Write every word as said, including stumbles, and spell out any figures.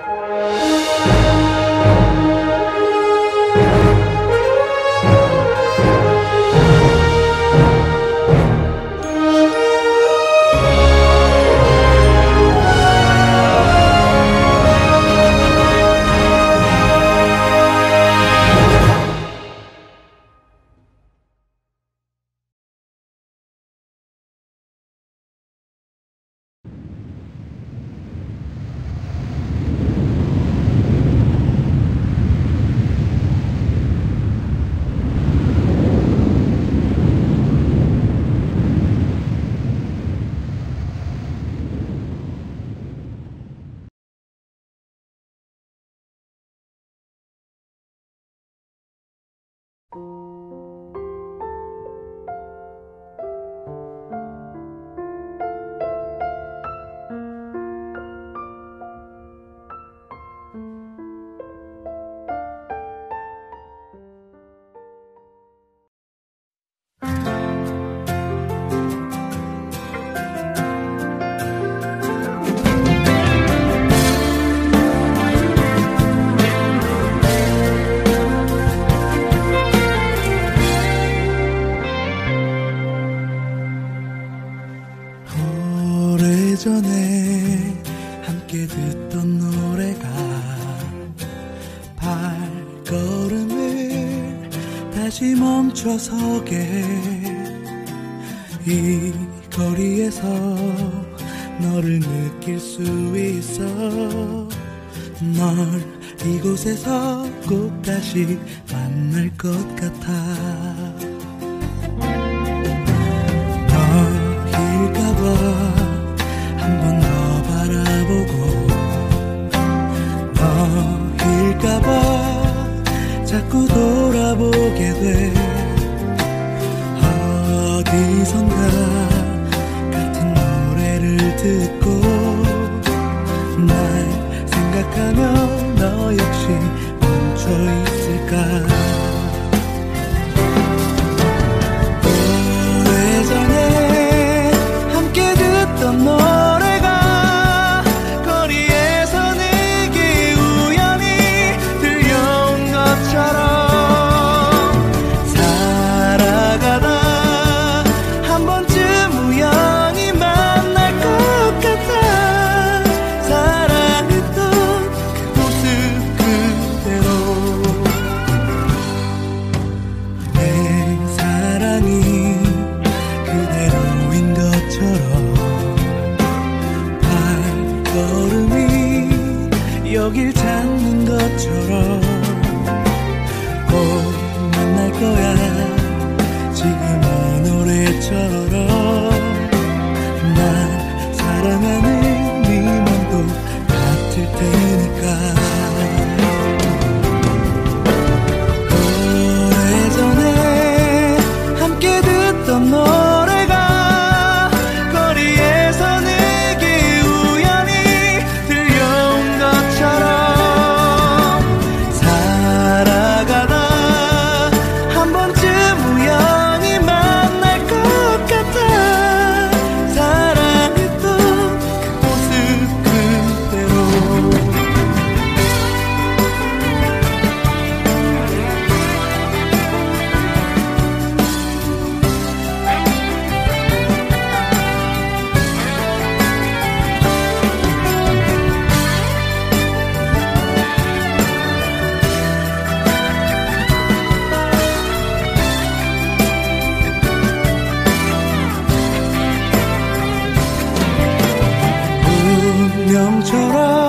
오래전에 함께 듣던 노래가 발걸음을 다시 멈춰서게 이 거리에서 너를 느낄 수 있어 널 이곳에서 꼭 다시 만날 것 같아 너일까봐 한 번 더 바라보고 너일까봐 자꾸 돌아보게 돼 어디선가 같은 노래를 듣고 날 생각하며 너 역시 멈춰있을까 오래전에 함께 듣던 노래가 거리에서 내게 우연히 들려온 것처럼 살아가다 한 번쯤 우연히 만날 것 같아 사랑했던 그 모습 그대로 내 사랑이 그대로인 것처럼 발걸음이 여길 찾는 것처럼 꼭 만날 거야 지금 이 노래처럼 날 사랑하는 네 맘도 같을 테니까 오래전에 함께 듣던 노래가 거리에서 내게 우연히 들려온 것처럼 살아가다 한 번쯤 우연히 만날 것 같아 사랑했던 그 모습 그대로 운명처럼